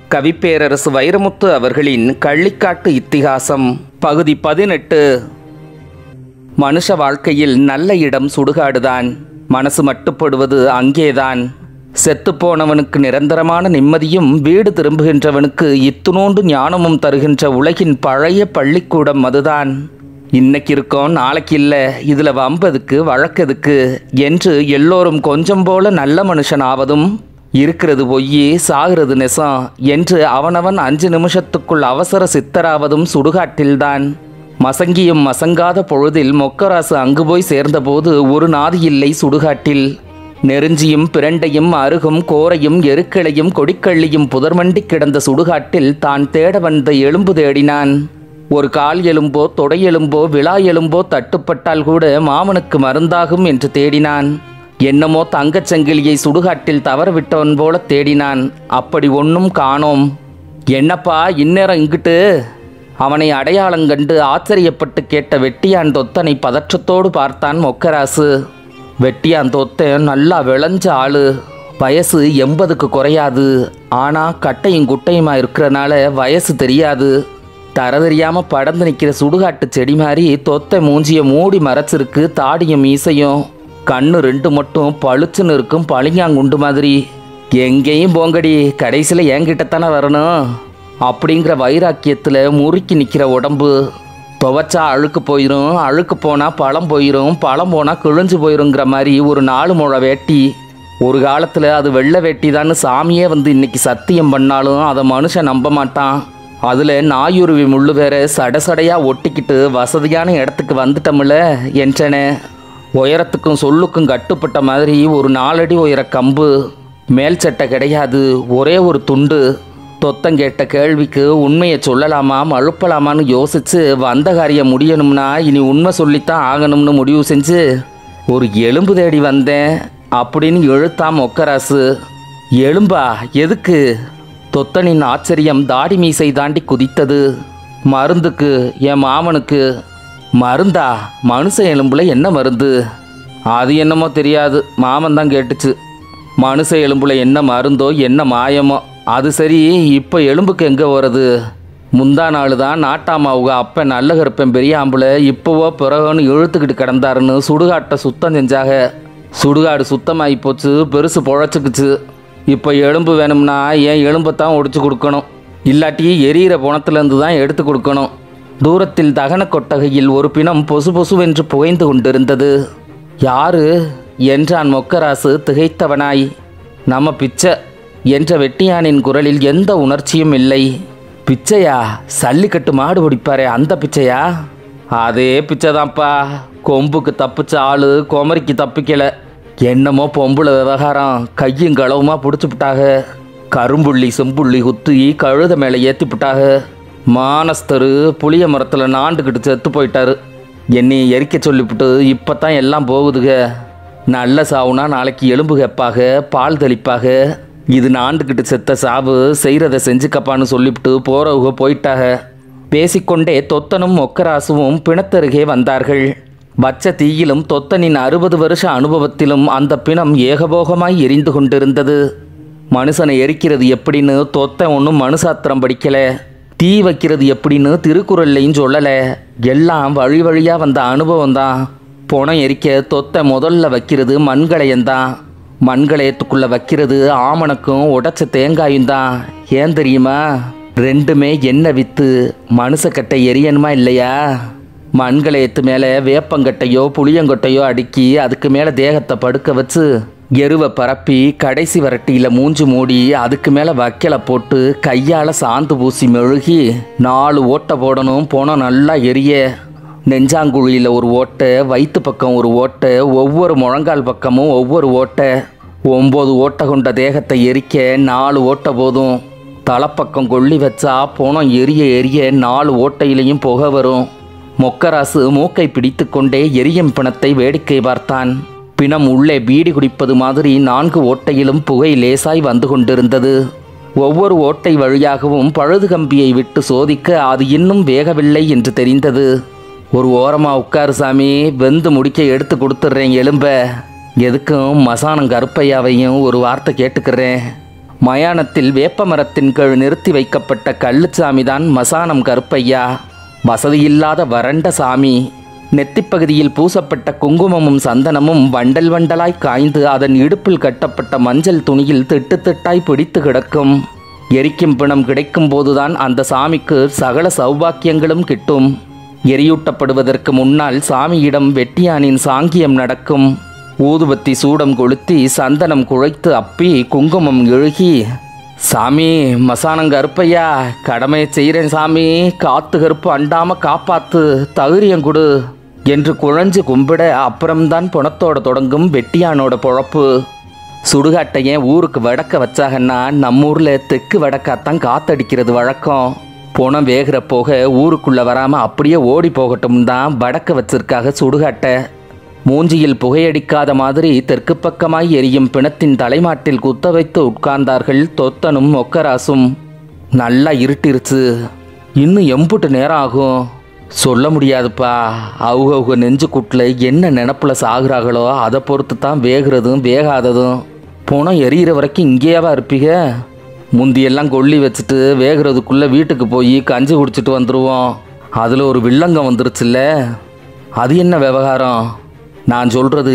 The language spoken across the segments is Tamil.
கவிப்பேரரசு வைரமுத்து அவர்களின் கள்ளிக்காட்டு இத்திகாசம் பகுதி 18. மனுஷ வாழ்க்கையில் நல்ல இடம் சுடுகாடுதான். மனசு மட்டுப்படுவது அங்கேதான். செத்துப்போனவனுக்கு நிரந்தரமான நிம்மதியும் வீடு திரும்புகின்றவனுக்கு இத்துணோண்டு ஞானமும் தருகின்ற உலகின் பழைய பள்ளிக்கூடம் அதுதான். இன்னைக்கு இருக்கோம், நாளைக்கு இல்லை, இதில் வம்பதுக்கு வழக்கதுக்கு என்று எல்லோரும் கொஞ்சம் போல நல்ல மனுஷன் ஆவதும், இருக்கிறது பொய் சாகிறது நெசம் என்று அவனவன் 5 நிமிஷத்துக்குள் அவசர சித்தராவதும் சுடுகாட்டில்தான். மசங்கியும் மசங்காத பொழுதில் மொக்கராசு அங்கு போய் சேர்ந்தபோது ஒரு நாதி இல்லை சுடுகாட்டில். நெருஞ்சியும் பிரண்டையும் அருகும் கோரையும் எருக்களையும் கொடிக்கள்ளியும் புதர்மண்டி கிடந்த சுடுகாட்டில் தான் தேட வந்த எலும்பு தேடினான். ஒரு கால் எலும்போ தொடை எலும்போ விழா எலும்போ தட்டுப்பட்டால் கூட மாமனுக்கு மருந்தாகும் என்று தேடினான். என்னமோ தங்கச்சங்கிலியை சுடுகாட்டில் தவற விட்டவன் போல தேடினான். அப்படி ஒன்றும் காணோம். என்னப்பா இந்நேரம் இங்கிட்டு? அவனை அடையாளங்கண்டு ஆச்சரியப்பட்டு கேட்ட வெட்டியான் தொத்தனை பதற்றத்தோடு பார்த்தான் மொக்கராசு. வெட்டியான் தொத்தன் நல்லா விளைஞ்ச ஆளு. வயசு 80க்கு குறையாது. ஆனால் கட்டையும் குட்டையுமா இருக்கிறனால வயசு தெரியாது. தர தெரியாமல் படந்து நிற்கிற சுடுகாட்டு செடி மாதிரி தொத்தை மூஞ்சியை மூடி மறைச்சிருக்கு. தாடியும் மீசையும் கண்ணு 2 மட்டும் பளிச்சுன்னு இருக்கும் பளிங்காங்குண்டு மாதிரி. எங்கேயும் போங்கடி, கடைசியில் என்கிட்டத்தானே வரணும் அப்படிங்கிற வைராக்கியத்தில் முறுக்கி நிற்கிற உடம்பு. துவைச்சா அழுக்கு போயிடும், அழுக்கு போனால் பழம் போயிடும், பழம் போனால் கிழிஞ்சு போயிருங்கிற மாதிரி ஒரு 4 முழ வேட்டி. ஒரு காலத்தில் அது வெள்ளை வேட்டி தான்னு சாமியே வந்து இன்னைக்கு சத்தியம் பண்ணாலும் அதை மனுஷன் நம்ப மாட்டான். அதில் நாயுருவி முள்ளு வேற சடசடையாக ஒட்டிக்கிட்டு வசதியான இடத்துக்கு வந்துட்டோம்ல என்றன. உயரத்துக்கும் சொல்லுக்கும் கட்டுப்பட்ட மாதிரி ஒரு 4 அடி உயர கம்பு. மேல் சட்டை கிடையாது, ஒரே ஒரு துண்டு. தொத்தங்கேட்ட கேள்விக்கு உண்மையை சொல்லலாமா மழுப்பலாமான்னு யோசித்து வந்த காரியம் முடியணும்னா இனி உண்மை சொல்லித்தான் ஆகணும்னு முடிவு செஞ்சு ஒரு எலும்பு தேடி வந்தேன் அப்படின்னு இழுத்தான் மொக்கராசு. எலும்பா? எதுக்கு? தொத்தனின் ஆச்சரியம் தாடி மீசை தாண்டி குதித்தது. மருந்துக்கு, என் மாமனுக்கு. மருந்தா? மனுஷ எலும்புல என்ன மருந்து? அது என்னமோ தெரியாது, மாமன் தான் கேட்டுச்சு. மனுஷ எலும்புல என்ன மருந்தோ என்ன மாயமோ. அது சரி, இப்போ எலும்புக்கு எங்கே வருது? முந்தா நாள் தான் நாட்டாமாவுக அப்பன் நல்ல கருப்பன் பெரிய ஆம்பளை இப்போவோ பிறகுன்னு இழுத்துக்கிட்டு கிடந்தாருன்னு சுடுகாட்டை சுத்தம் செஞ்சாக. சுடுகாடு சுத்தமாகி போச்சு, பெருசு பொழைச்சிக்குச்சு. இப்போ எலும்பு வேணும்னா என் எலும்பைத்தான் ஒடிச்சு கொடுக்கணும், இல்லாட்டி எரியிற பணத்துலேருந்து தான் எடுத்து கொடுக்கணும். தூரத்தில் தகன கொட்டகையில் ஒரு பிணம் பொசு பொசுவென்று புகைந்து கொண்டிருந்தது. யாரு என்றான் மொக்கராசு திகைத்தவனாய். நம்ம பிச்சை என்ற வெட்டியானின் குரலில் எந்த உணர்ச்சியும் இல்லை. பிச்சையா? சல்லிக்கட்டு மாடு பிடிப்பாரே அந்த பிச்சையா? அதே பிச்சைதான்ப்பா. கொம்புக்கு தப்பிச்ச ஆளு குமரிக்கு தப்பிக்கலை. என்னமோ பொம்புல விவகாரம் கையும் களவுமா பிடிச்சிப்புட்டாக. கரும்புள்ளி செம்புள்ளி குத்தி கழுத மேலே ஏற்றிப்புட்டாக. மானஸ்தரு புளிய மரத்தில் நாண்டுக்கிட்டு செத்து போயிட்டாரு. என்னை எரிக்க சொல்லிவிட்டு இப்போ தான் எல்லாம் போகுதுக. நல்ல சாவுனா நாளைக்கு எலும்பு கேட்பாக, பால் தெளிப்பாக. இது நாண்டுக்கிட்டு செத்த சாவு, செய்கிறத செஞ்சுக்கப்பான்னு சொல்லிவிட்டு போகிறவங்க போயிட்டாக. பேசிக்கொண்டே தொத்தனும் மொக்கராசுவும் பிணத்தருகே வந்தார்கள். வச்ச தீயிலும் தொத்தனின் 60 வருஷ அனுபவத்திலும் அந்த பிணம் ஏகபோகமாய் எரிந்து கொண்டிருந்தது. மனுஷனை எரிக்கிறது எப்படின்னு தொத்தன் ஒன்றும் மனுசாத்திரம் படிக்கலை. தீ வைக்கிறது எப்படின்னு திருக்குறள்லையும் சொல்லலை. எல்லாம் வழி வழியாக வந்த அனுபவம் தான். பொணம் எரிக்க தொத்தை முதல்ல வைக்கிறது மண்களையந்தான். மண்களையத்துக்குள்ளே வைக்கிறது ஆமணக்கும் உடைச்ச தேங்காயும் தான். ஏன் தெரியுமா? 2மே எண்ணெய் வித்து. மனுஷக்கட்டை எரியணுமா இல்லையா? மண்களையத்து மேலே வேப்பங்கட்டையோ புளியங்கொட்டையோ அடுக்கி அதுக்கு மேலே தேகத்தை படுக்க வச்சு எருவை பரப்பி கடைசி வரட்டியில் மூஞ்சி மூடி அதுக்கு மேலே வக்கலை போட்டு கையால் சாந்து பூசி மெழுகி 4 ஓட்டை போடணும். போனோம் நல்லா எரிய. நெஞ்சாங்குழியில் ஒரு ஓட்டை, வயிற்று பக்கம் ஒரு ஓட்டை, ஒவ்வொரு முழங்கால் பக்கமும் ஒவ்வொரு ஓட்டை. 9 ஓட்டை கொண்ட தேகத்தை எரிக்க 4 ஓட்டை போதும். தலைப்பக்கம் கொள்ளி வச்சா போனோம் எரிய எரிய 4 ஓட்டையிலையும் புகை வரும். மொக்கராசு மூக்கை பிடித்து கொண்டே எரியும் பிணத்தை வேடிக்கை பார்த்தான். பிணம் உள்ளே பீடி குடிப்பது மாதிரி 4 ஓட்டையிலும் புகை லேசாய் வந்து கொண்டிருந்தது. ஒவ்வொரு ஓட்டை வழியாகவும் பழுது கம்பியை விட்டு சோதிக்க அது இன்னும் வேகவில்லை என்று தெரிந்தது. ஒரு ஓரமாக உட்காரு சாமி, வெந்து முடிக்க எடுத்து கொடுத்துட்றேன் எலும்ப. எதுக்கும் மசானம் கருப்பையாவையும் ஒரு வார்த்தை கேட்டுக்கிறேன். மயானத்தில் வேப்பமரத்தின் கீழ் நிறுத்தி வைக்கப்பட்ட கள்ளுச்சாமிதான் மசானம் கருப்பையா. வசதியில்லாத வறண்ட சாமி. நெத்திப்பகுதியில் பூசப்பட்ட குங்குமமும் சந்தனமும் வண்டல் வண்டலாய் காய்ந்து அதன் இடுப்பில் கட்டப்பட்ட மஞ்சள் துணியில் திட்டு திட்டாய் பிடித்து கிடக்கும். எரிக்கும் பிணம் கிடைக்கும் போதுதான் அந்த சாமிக்கு சகல சௌபாக்கியங்களும் கிட்டும். எரியூட்டப்படுவதற்கு முன்னால் சாமியிடம் வெட்டியானின் சாங்கியம் நடக்கும். ஊதுபத்தி சூடம் கொளுத்தி சந்தனம் குழைத்து அப்பி குங்குமம் இழுகி, சாமி மசானம் கருப்பையா, கடமையை செய்கிறேன் சாமி, காத்து கருப்பு அண்டாம காப்பாத்து, தகுரியங்குடு என்று குழஞ்சு கும்பிட அப்புறம்தான் புணத்தோட தொடங்கும் வெட்டியானோட பொழப்பு. சுடுகாட்டையன் ஊருக்கு வடக்க வச்சாங்கன்னா நம்ம ஊரில் தெற்கு வடக்காத்தான் காத்தடிக்கிறது வழக்கம். புணம் வேகிற போக ஊருக்குள்ளே வராமல் அப்படியே ஓடி போகட்டும் தான் வடக்க வச்சிருக்காக சுடுகாட்டை. மூஞ்சியில் புகையடிக்காத மாதிரி தெற்கு பக்கமாய் எரியும் பிணத்தின் தலைமாட்டில் குத்த வைத்து உட்கார்ந்தார்கள் தொத்தனும் மொக்கராசும். நல்லா இருட்டிருச்சு. இன்னும் எம்புட்டு நேரம் ஆகும் சொல்ல முடியாதுப்பா. அவங்க நெஞ்சு கூட்டில் என்ன நினப்பில் சாகுறாங்களோ அதை பொறுத்து தான் வேகிறதும் வேகாததும். போனால் எரியிற வரைக்கும் இங்கேயாவா இருப்பீங்க? முந்தியெல்லாம் கொல்லி வச்சுட்டு வேகிறதுக்குள்ளே வீட்டுக்கு போய் கஞ்சி குடிச்சிட்டு வந்துடுவோம். அதில் ஒரு வில்லங்கம் வந்துருச்சுல்ல, அது என்ன விவகாரம்? நான் சொல்கிறது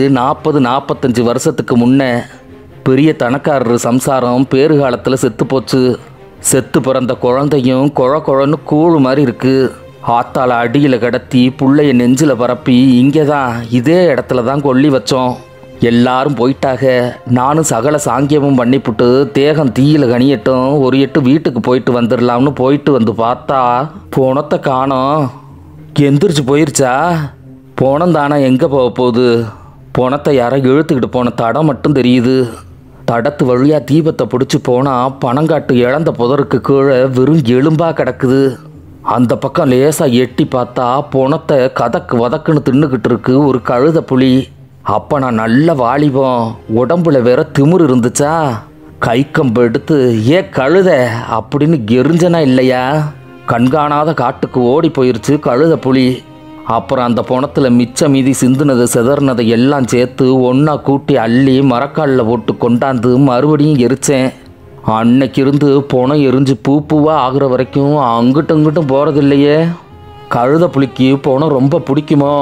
40-45 வருஷத்துக்கு முன்னே பெரிய தனக்காரர் சம்சாரம் பேறுகாலத்தில் செத்து போச்சு. செத்து பிறந்த குழந்தையும் குழன்னு கூழு மாதிரி இருக்குது. ஆத்தால அடியில் கடத்தி புள்ளைய நெஞ்சில் பரப்பி இங்கே தான் இதே இடத்துல தான் கொல்லி வச்சோம். எல்லாரும் போயிட்டாக. நானும் சகல சாங்கியமும் பண்ணிப்புட்டு தேகம் தீயில கனியட்டும் ஒரு எட்டு வீட்டுக்கு போயிட்டு வந்துடலாம்னு போயிட்டு வந்து பார்த்தா போனத்தை காணோம். எந்திரிச்சு போயிருச்சா? போனம் தானே எங்கே போக போகுது? போனத்தை யாரோ இழுத்துக்கிட்டு போன தடம் மட்டும் தெரியுது. தடத்து வழியாக தீபத்தை பிடிச்சி போனால் பனங்காட்டு இழந்த புதருக்கு கீழே வெறும் எலும்பாக கிடக்குது. அந்த பக்கம் லேசாக எட்டி பார்த்தா போனத்தை கதக்கு வதக்குன்னு தின்னுக்கிட்டு இருக்கு ஒரு கழுத புலி. அப்போ நான் நல்ல வாலிபம், உடம்புல வேற திமிரு இருந்துச்சா, கைக்கம்பு எடுத்து ஏ கழுத அப்படின்னு எரிஞ்சனா இல்லையா? கண்காணாத காட்டுக்கு ஓடி போயிருச்சு கழுத புலி. அப்புறம் அந்த பணத்தில் மிச்ச மீதி சிந்துனதை செதறினதை எல்லாம் சேர்த்து ஒன்றா கூட்டி அள்ளி மரக்காலில் போட்டு கொண்டாந்து மறுபடியும் எரித்தேன். அன்னைக்கு இருந்து பணம் எரிஞ்சு பூவாக ஆகுற வரைக்கும் அங்கிட்டும் இங்கிட்டும் போகிறதில்லையே. கழுத புலிக்கு பணம் ரொம்ப பிடிக்குமோ?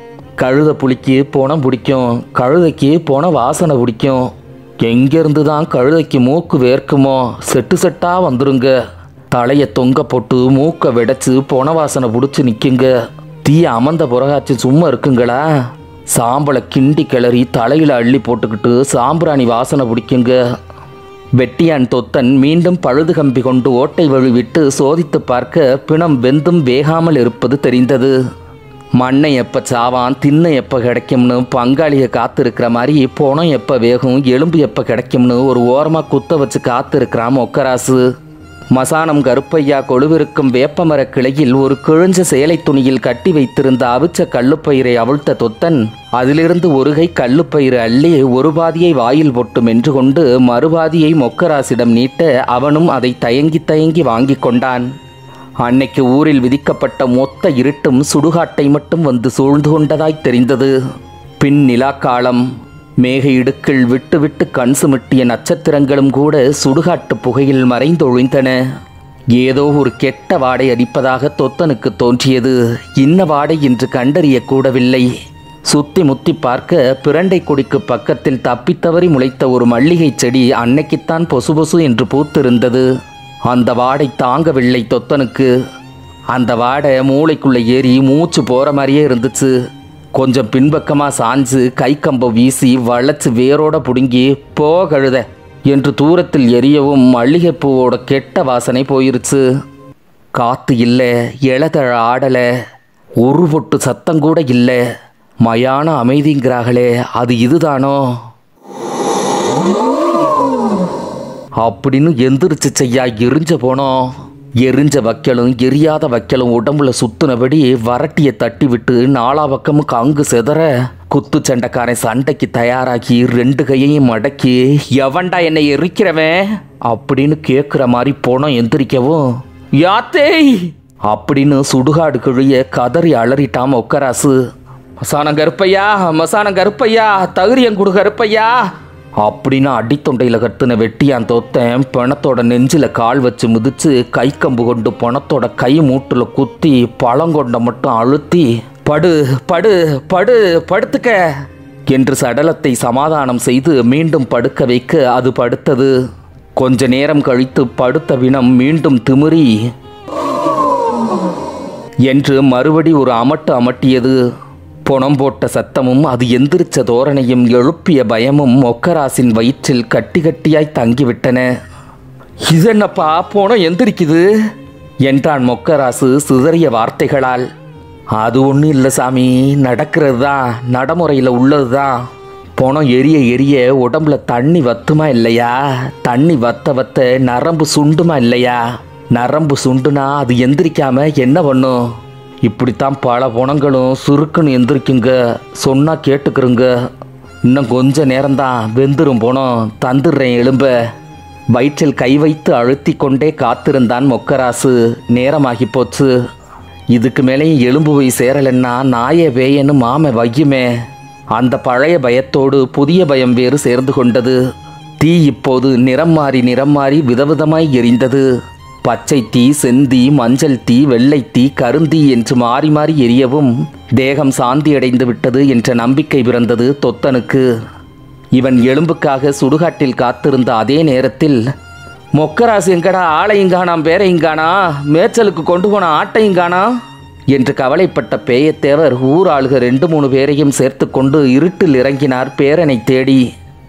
கழுத புலிக்கு பணம் பிடிக்கும், கழுதைக்கு பணம் வாசனை பிடிக்கும். எங்கேருந்து தான் கழுதைக்கு மூக்கு வேர்க்குமோ செட்டு செட்டாக வந்துருங்க. தலையை தொங்க போட்டு மூக்கை விடைச்சு பண வாசனை பிடிச்சி நிற்குங்க. தீ அமர்ந்த புறகாச்சு சும்மா இருக்குங்களா? சாம்பலை கிண்டி கிளறி தலையில் அள்ளி போட்டுக்கிட்டு சாம்பிராணி வாசனை பிடிக்குங்க. வெட்டியான் தொத்தன் மீண்டும் பழுது கம்பி கொண்டு ஓட்டை வழி விட்டு சோதித்து பார்க்க பிணம் வெந்தும் வேகாமல் இருப்பது தெரிந்தது. மண்ணை எப்போ சாவான் தின்னை எப்போ கிடைக்கும்னு பங்காளியை காத்திருக்கிற மாதிரி பணம் எப்போ வேகும் எலும்பு எப்போ கிடைக்கும்னு ஒரு ஓரமாக குத்த வச்சு காத்திருக்கிறான் மொக்கராசு. மசானம் கருப்பையா கொழுவிருக்கும் வேப்பமர கிளையில் ஒரு கிழிஞ்ச சேலை துணியில் கட்டி வைத்திருந்த அவிச்ச கல்லுப்பயிரை அவிழ்த்த தொத்தன் அதிலிருந்து ஒரு கை கல்லுப்பயிறு அள்ளி ஒரு பாதியை வாயில் போட்டு மென்று கொண்டு மறுபாதியை மொக்கராசிடம் நீட்ட அவனும் அதை தயங்கி தயங்கி வாங்கி கொண்டான். அன்னைக்கு ஊரில் விதிக்கப்பட்ட மொத்த இருட்டும் சுடுகாட்டை மட்டும் வந்து சூழ்ந்து கொண்டதாய் தெரிந்தது. பின் நிலாக்காலம். மேக இடுக்கில் விட்டு விட்டு கண் சுமிட்டிய நட்சத்திரங்களும் கூட சுடுகாட்டு புகையில் மறைந்தொழிந்தன. ஏதோ ஒரு கெட்ட வாடை அடிப்பதாக தொத்தனுக்கு தோன்றியது. இன்ன வாடை என்று கண்டறியக்கூடவில்லை. சுத்தி முத்தி பார்க்க பிரண்டை கொடிக்கு பக்கத்தில் தப்பித்தவறி முளைத்த ஒரு மல்லிகை செடி அன்னைக்குத்தான் பொசு பொசு என்று பூத்திருந்தது. அந்த வாடை தாங்கவில்லை தொத்தனுக்கு. அந்த வாடை மூளைக்குள்ளே ஏறி மூச்சு போகிற மாதிரியே இருந்துச்சு. கொஞ்சம் பின்பக்கமாக சாஞ்சு கை கம்பை வீசி வளைச்சு வேரோட பிடுங்கி போ கழுத என்று தூரத்தில் எரியவும் மல்லிகைப்பூவோட கெட்ட வாசனை போயிருச்சு. காற்று இல்லை, இளதழ ஆடலை, ஒரு பொட்டு சத்தங்கூட இல்லை. மயான அமைதிங்கிறார்களே, அது இதுதானோ அப்படின்னு எந்திரிச்சு செய்யா எரிஞ்ச போனோம். எரிஞ்ச வைக்கலும் எரியாத வைக்கலும் உடம்புல சுத்துனபடி வரட்டியை தட்டி விட்டு நாலா பக்கமும் கங்கு செதற குத்து சண்டைக்காரன் சண்டைக்கு தயாராகி ரெண்டு கையையும் மடக்கி எவன்டா என்னை எரிக்கிறவன் அப்படின்னு கேட்குற மாதிரி போனோம். எந்திரிக்கவும் யாத்தே அப்படின்னு சுடுகாடு கிழிய கதறி அலறிட்டாம ஒக்கராசு. மசானம் கருப்பையா, மசானம் கருப்பையா, தகுரியங்குடு கருப்பையா, அப்படின்னு அடித்தொண்டையில் கத்துன வெட்டியான் தோத்தன் பணத்தோட நெஞ்சில் கால் வச்சு மிதிச்சு கை கம்பு கொண்டு பணத்தோட கை மூட்டில் குத்தி பழங்கொண்டை மட்டும் அழுத்தி படு படு படு படுத்துக்க என்று சடலத்தை சமாதானம் செய்து மீண்டும் படுக்க வைக்க அது படுத்தது. கொஞ்ச நேரம் கழித்து படுத்த பிணம் மீண்டும் திமிரி என்று மறுபடி ஒரு அமட்டு அமட்டியது. பொணம் போட்ட சத்தமும் அது எந்திரிச்ச தோரணையும் எழுப்பிய பயமும் மொக்கராசின் வயிற்றில் கட்டி கட்டியாய் தங்கிவிட்டன. இதென்னப்பா பொணம் எந்திரிக்குது என்றான் மொக்கராசு சிதறிய வார்த்தைகளால். அது ஒன்றும் இல்லை சாமி, நடக்கிறது தான், நடைமுறையில் உள்ளது தான். பொணம் எரிய எரிய உடம்புல தண்ணி வத்துமா இல்லையா? தண்ணி வத்த வத்த நரம்பு சுண்டுமா இல்லையா? நரம்பு சுண்டுனா அது எந்திரிக்காம என்ன பண்ணும்? இப்படித்தான் பல பொணங்களும் சுருக்குன்னு எந்திரிக்குங்க. சொன்னால் கேட்டுக்கிறோங்க. இன்னும் கொஞ்ச நேரம்தான், வெந்துரும் பொணம், தந்துடுறேன் எலும்ப. வயிற்றில் கை வைத்து அழுத்தி கொண்டே காத்திருந்தான் மொக்கராசு. நேரமாகி போச்சு. இதுக்கு மேலேயும் எலும்பு போய் சேரலைன்னா நாயே வேயன்னு மாமை வையுமே. அந்த பழைய பயத்தோடு புதிய பயம் வேறு சேர்ந்து கொண்டது. தீ இப்போது நிறம் மாறி விதவிதமாய் எரிந்தது. பச்சை தீ, செந்தீ, மஞ்சள் தீ, வெள்ளை தீ, கருந்தீ என்று மாறி மாறி எரியவும் தேகம் சாந்தியடைந்து விட்டது என்ற நம்பிக்கை பிறந்தது தொத்தனுக்கு. இவன் எலும்புக்காக சுடுகாட்டில் காத்திருந்த அதே நேரத்தில், மொக்கராசு எங்கடா, ஆளையுங்கானாம், பேரையுங்கானா, மேய்ச்சலுக்கு கொண்டு போன ஆட்டையுங்கானா என்று கவலைப்பட்ட பேயத்தேவர் ஊர் ஆளுக 2-3 பேரையும் சேர்த்து கொண்டு இருட்டில் இறங்கினார் பேரனை தேடி.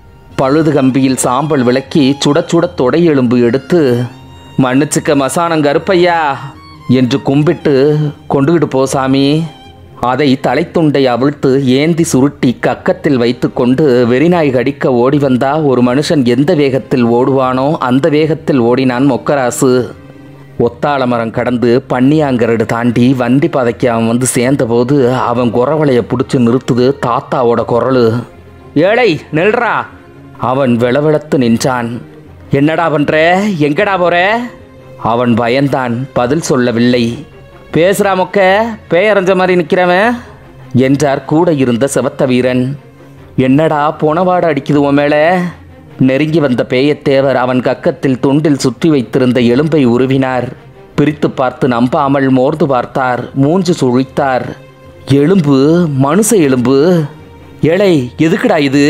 பழுது கம்பியில் சாம்பல் விளக்கி சுட சுட தொடை எலும்பு எடுத்து, மன்னிச்சுக்க மசானம் கருப்பையா என்று கும்பிட்டு, கொண்டுகிட்டு போ சாமி. அதை தலைத்துண்டை அவிழ்த்து ஏந்தி சுருட்டி கக்கத்தில் வைத்து கொண்டு வெறிநாய் கடிக்க ஓடி வந்தா ஒரு மனுஷன் எந்த வேகத்தில் ஓடுவானோ அந்த வேகத்தில் ஓடினான் மொக்கராசு. ஒத்தாள மரம் கடந்து பன்னியாங்கரடு தாண்டி வண்டி பாதைக்கு அவன் வந்து சேர்ந்தபோது அவன் குறவளையை பிடிச்சி நிறுத்துது தாத்தாவோட குரலு. ஏழை நெல்றா! அவன் வெளவெளத்து நின்றான். என்னடா பண்ற? எங்கடா போற? அவன் பயந்தான், பதில் சொல்லவில்லை. பேசுறா மொக்க, பேயறைஞ்ச மாதிரி நிற்கிறவன் என்றார் கூட இருந்த செவத்த வீரன். என்னடா பொணவாடு அடிக்குது உன் மேலே? நெருங்கி வந்த பேயத்தேவர் அவன் கக்கத்தில் துண்டில் சுற்றி வைத்திருந்த எலும்பை உருவினார். பிரித்து பார்த்து நம்பாமல் மோர்ந்து பார்த்தார். மூஞ்சு சுழித்தார். எலும்பு, மனுஷ எலும்பு. ஏழை, எதுக்குடா இது?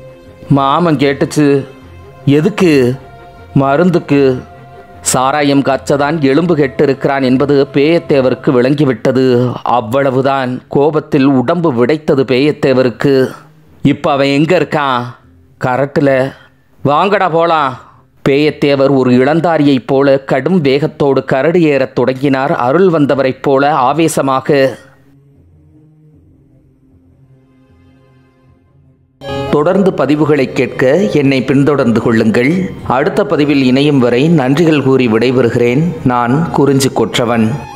மாமன் கேட்டுச்சு. எதுக்கு? மருந்துக்கு. சாராயம் காய்ச்சதான் எலும்பு கெட்டிருக்கிறான் என்பது பேயத்தேவருக்கு விளங்கிவிட்டது. அவ்வளவுதான். கோபத்தில் உடம்பு விடைத்தது பேயத்தேவருக்கு. இப்போ அவன் எங்கே இருக்கான்? கரட்டில். வாங்கடா போலாம். பேயத்தேவர் ஒரு இளந்தாரியைப் போல கடும் வேகத்தோடு கரடு ஏறத் தொடங்கினார். அருள் வந்தவரைப் போல ஆவேசமாக. தொடர்ந்து பதிவுகளை கேட்க என்னை பின்தொடர்ந்து கொள்ளுங்கள். அடுத்த பதிவில் இணையும் வரை நன்றிகள் கூறி விடைபெறுகிறேன். நான் குறிஞ்சி கொற்றவன்.